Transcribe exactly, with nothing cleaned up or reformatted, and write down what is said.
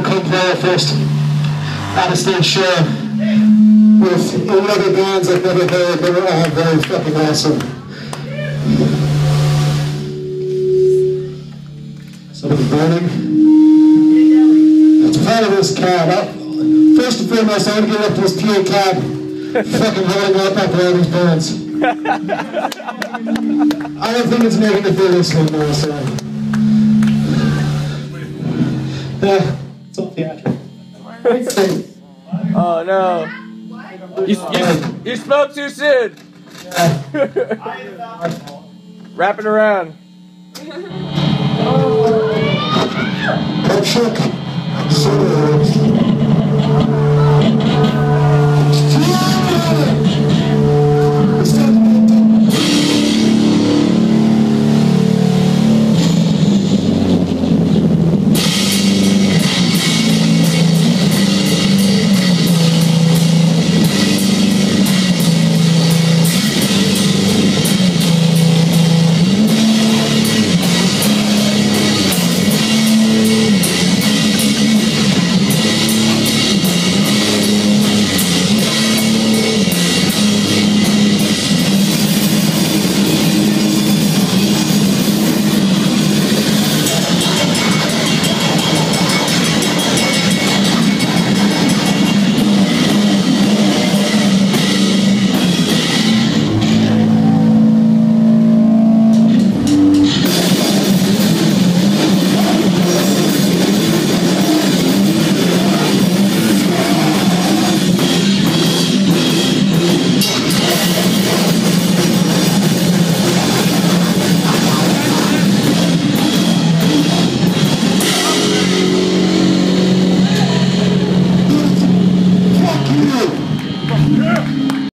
Godswallower first out-of-stage show with any other bands I've never heard. They were all very fucking awesome. Somebody burning. It's part of this cab. I, first and foremost, I want to get up to this P A cab, fucking holding up after all these bands. I don't think it's making me feel this anymore, so. Yeah, it's all theatrical. Oh no. You, you, you spoke too soon. Yeah. Wrap it around. Oh, shook.